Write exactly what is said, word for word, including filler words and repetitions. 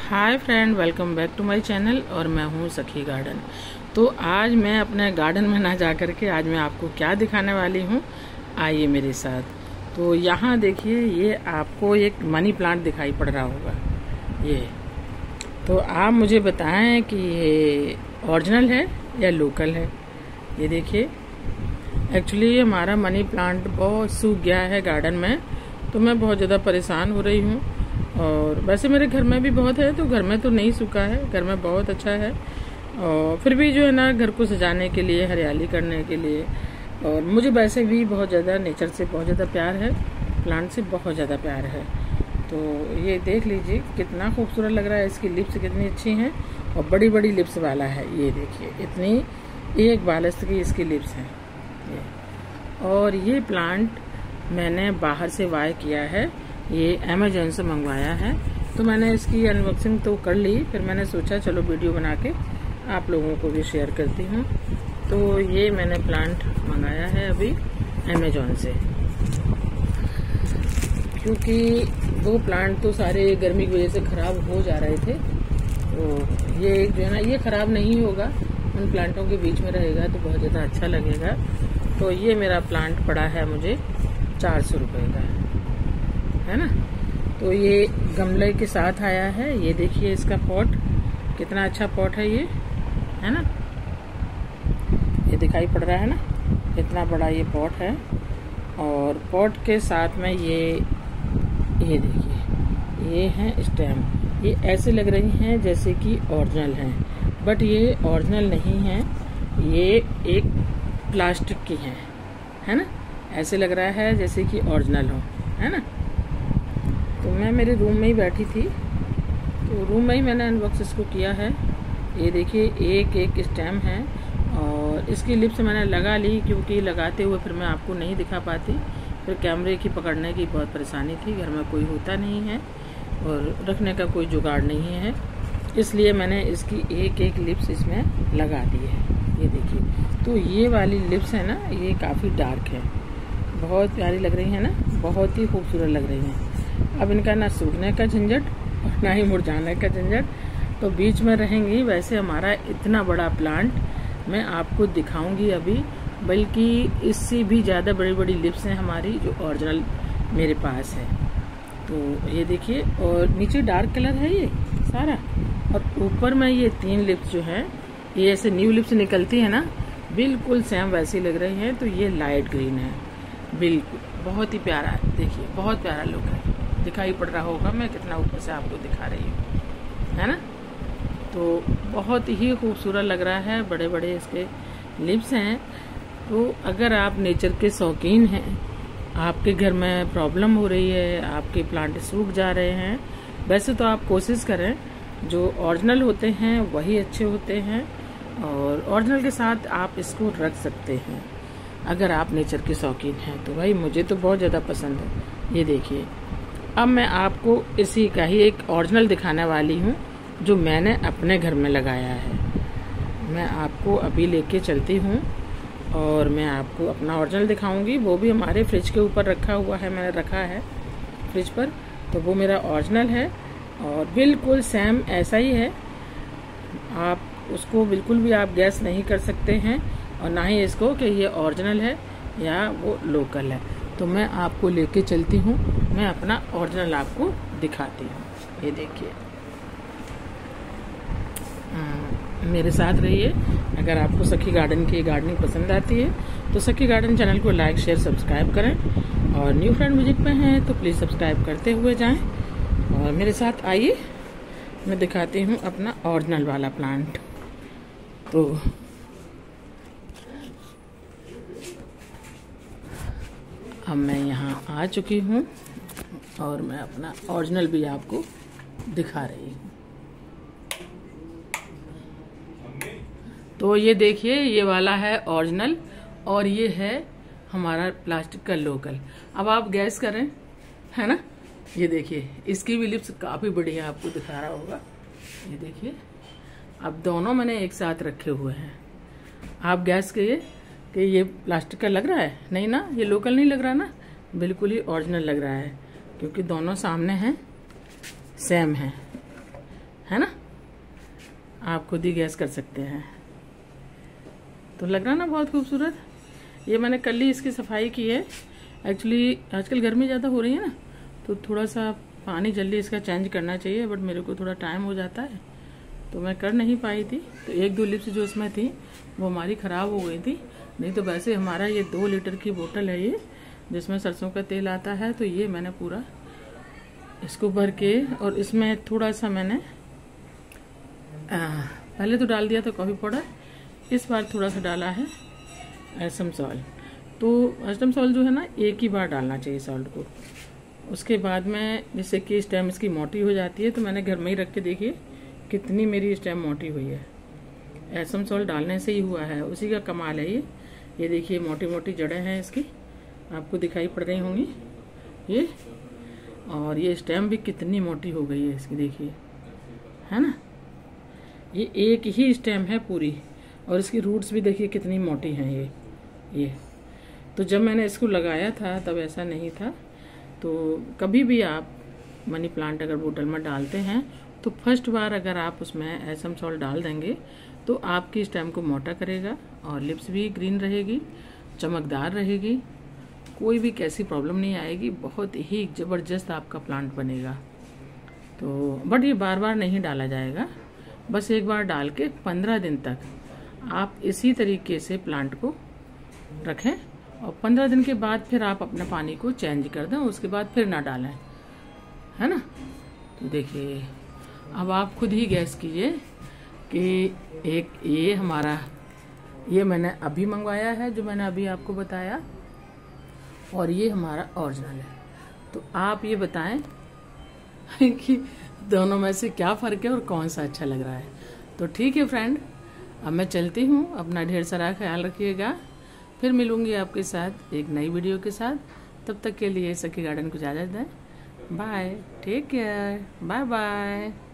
Hi friend, welcome back to my channel. और मैं हूँ सखी गार्डन। तो आज मैं अपने गार्डन में ना जा कर के आज मैं आपको क्या दिखाने वाली हूँ, आइए मेरे साथ। तो यहाँ देखिए, ये आपको एक मनी प्लांट दिखाई पड़ रहा होगा ये। तो आप मुझे बताएं कि ये ओरिजिनल है या लोकल है। ये देखिए, एक्चुअली हमारा मनी प्लांट बहुत सूख गया है गार्डन में, तो मैं बहुत ज़्यादा परेशान हो रही हूँ। और वैसे मेरे घर में भी बहुत है, तो घर में तो नहीं सूखा है, घर में बहुत अच्छा है। और फिर भी जो है ना, घर को सजाने के लिए, हरियाली करने के लिए, और मुझे वैसे भी बहुत ज़्यादा नेचर से बहुत ज़्यादा प्यार है, प्लांट से बहुत ज़्यादा प्यार है। तो ये देख लीजिए कितना खूबसूरत लग रहा है, इसकी लिप्स कितनी अच्छी हैं और बड़ी बड़ी लिप्स वाला है। ये देखिए, इतनी एक बालस की इसकी लिप्स हैं ये। और ये प्लांट मैंने बाहर से बाय किया है, ये अमेजोन से मंगवाया है। तो मैंने इसकी अनबॉक्सिंग तो कर ली, फिर मैंने सोचा चलो वीडियो बना के आप लोगों को भी शेयर करती हूँ। तो ये मैंने प्लांट मंगाया है अभी अमेजोन से, क्योंकि वो प्लांट तो सारे गर्मी की वजह से ख़राब हो जा रहे थे। तो ये जो है ना, ये ख़राब नहीं होगा, उन प्लांटों के बीच में रहेगा तो बहुत ज़्यादा अच्छा लगेगा। तो ये मेरा प्लांट पड़ा है मुझे चार सौ रुपये का, है ना। तो ये गमले के साथ आया है। ये देखिए इसका पॉट, कितना अच्छा पॉट है ये, है ना। ये दिखाई पड़ रहा है ना, कितना बड़ा ये पॉट है। और पॉट के साथ में ये ये देखिए, ये हैं स्टेम। ये ऐसे लग रही हैं जैसे कि ओरिजिनल हैं, बट ये ओरिजिनल नहीं है, ये एक प्लास्टिक की हैं, है ना। ऐसे लग रहा है जैसे कि ओरिजिनल हो, है ना। तो मैं मेरे रूम में ही बैठी थी, तो रूम में ही मैंने अनबॉक्स इसको किया है। ये देखिए, एक एक स्टेम है और इसकी लिप्स मैंने लगा ली, क्योंकि लगाते हुए फिर मैं आपको नहीं दिखा पाती, फिर कैमरे की पकड़ने की बहुत परेशानी थी। घर में कोई होता नहीं है और रखने का कोई जुगाड़ नहीं है, इसलिए मैंने इसकी एक एक लिप्स इसमें लगा दी है। ये देखिए, तो ये वाली लिप्स है ना, ये काफ़ी डार्क है, बहुत प्यारी लग रही है ना, बहुत ही खूबसूरत लग रही हैं। अब इनका ना सूखने का झंझट और ना ही मुरझाने का झंझट, तो बीच में रहेंगी। वैसे हमारा इतना बड़ा प्लांट मैं आपको दिखाऊंगी अभी, बल्कि इससे भी ज़्यादा बड़ी बड़ी लिप्स हैं हमारी, जो ओरिजिनल मेरे पास है। तो ये देखिए, और नीचे डार्क कलर है ये सारा, और ऊपर में ये तीन लिप्स जो हैं, ये ऐसे न्यू लिप्स निकलती है ना, बिल्कुल सेम वैसी लग रही हैं। तो ये लाइट ग्रीन है, बिल्कुल बहुत ही प्यारा है। देखिए, बहुत प्यारा लुक है, दिखाई पड़ रहा होगा, मैं कितना ऊपर से आपको दिखा रही हूँ, है ना। तो बहुत ही खूबसूरत लग रहा है, बड़े बड़े इसके लिप्स हैं। तो अगर आप नेचर के शौकीन हैं, आपके घर में प्रॉब्लम हो रही है, आपके प्लांट सूख जा रहे हैं, वैसे तो आप कोशिश करें जो ओरिजिनल होते हैं वही अच्छे होते हैं, और ओरिजिनल के साथ आप इसको रख सकते हैं अगर आप नेचर के शौकीन हैं। तो भाई मुझे तो बहुत ज़्यादा पसंद है। ये देखिए, अब मैं आपको इसी का ही एक ओरिजिनल दिखाने वाली हूँ, जो मैंने अपने घर में लगाया है। मैं आपको अभी लेके चलती हूँ और मैं आपको अपना ओरिजिनल दिखाऊंगी। वो भी हमारे फ्रिज के ऊपर रखा हुआ है, मैंने रखा है फ्रिज पर, तो वो मेरा ओरिजिनल है और बिल्कुल सेम ऐसा ही है। आप उसको बिल्कुल भी आप गैस नहीं कर सकते हैं, और ना ही इसको कि ये ओरिजिनल है या वो लोकल है। तो मैं आपको लेके चलती हूँ, मैं अपना ओरिजिनल आपको दिखाती हूँ। ये देखिए, मेरे साथ रहिए। अगर आपको सखी गार्डन की गार्डनिंग पसंद आती है तो सखी गार्डन चैनल को लाइक शेयर सब्सक्राइब करें, और न्यू फ्रेंड विजिट पे हैं तो प्लीज़ सब्सक्राइब करते हुए जाएं और मेरे साथ आइए। मैं दिखाती हूँ अपना ओरिजिनल वाला प्लांट। तो अब मैं यहाँ आ चुकी हूँ और मैं अपना ओरिजिनल भी आपको दिखा रही हूँ। तो ये देखिए, ये वाला है ओरिजिनल और ये है हमारा प्लास्टिक का लोकल। अब आप गैस करें, है ना। ये देखिए, इसकी भी लिप्स काफ़ी बड़ी है, आपको दिखा रहा होगा। ये देखिए, अब दोनों मैंने एक साथ रखे हुए हैं। आप गैस करिए कि ये प्लास्टिक का लग रहा है, नहीं ना, ये लोकल नहीं लग रहा ना, बिल्कुल ही ओरिजिनल लग रहा है, क्योंकि दोनों सामने हैं, सेम है है ना, आप खुद ही गैस कर सकते हैं। तो लग रहा ना बहुत खूबसूरत। ये मैंने कल ही इसकी सफाई की है। एक्चुअली आजकल गर्मी ज़्यादा हो रही है ना, तो थोड़ा सा पानी जल्दी इसका चेंज करना चाहिए, बट मेरे को थोड़ा टाइम हो जाता है तो मैं कर नहीं पाई थी। तो एक दो लिप्स जो इसमें थी वो हमारी ख़राब हो गई थी, नहीं तो वैसे हमारा ये दो लीटर की बोतल है ये, जिसमें सरसों का तेल आता है। तो ये मैंने पूरा इसको भर के, और इसमें थोड़ा सा मैंने आ, पहले तो डाल दिया था कॉफ़ी पाउडर, इस बार थोड़ा सा डाला है एसम सॉल्ट। तो एसम सॉल्ट जो है ना एक ही बार डालना चाहिए सॉल्ट को। उसके बाद में जैसे कि स्टेम इसकी मोटी हो जाती है, तो मैंने घर में ही रख के देखिए कितनी मेरी स्टेम मोटी हुई है। एसम सॉल्ट डालने से ही हुआ है, उसी का कमाल है ये। ये देखिए मोटी मोटी जड़ें हैं इसकी, आपको दिखाई पड़ रही होंगी ये, और ये स्टेम भी कितनी मोटी हो गई है इसकी, देखिए, है ना। ये एक ही स्टेम है पूरी, और इसकी रूट्स भी देखिए कितनी मोटी हैं ये ये तो जब मैंने इसको लगाया था तब ऐसा नहीं था। तो कभी भी आप मनी प्लांट अगर बोतल में डालते हैं तो फर्स्ट बार अगर आप उसमें एसम सॉल्ट डाल देंगे तो आपकी स्टेम को मोटा करेगा, और लिप्स भी ग्रीन रहेगी, चमकदार रहेगी, कोई भी कैसी प्रॉब्लम नहीं आएगी, बहुत ही ज़बरदस्त आपका प्लांट बनेगा। तो बट ये बार बार नहीं डाला जाएगा, बस एक बार डाल के पंद्रह दिन तक आप इसी तरीके से प्लांट को रखें, और पंद्रह दिन के बाद फिर आप अपना पानी को चेंज कर दें, उसके बाद फिर ना डालें, है ना। तो देखिए अब आप खुद ही गैस कीजिए कि एक ये हमारा, ये मैंने अभी मंगवाया है जो मैंने अभी आपको बताया, और ये हमारा ओरिजिनल है। तो आप ये बताएं कि दोनों में से क्या फ़र्क है और कौन सा अच्छा लग रहा है। तो ठीक है फ्रेंड, अब मैं चलती हूँ, अपना ढेर सारा ख्याल रखिएगा, फिर मिलूंगी आपके साथ एक नई वीडियो के साथ। तब तक के लिए सखी गार्डन को इजाज़त दें। Bye, take care, bye bye.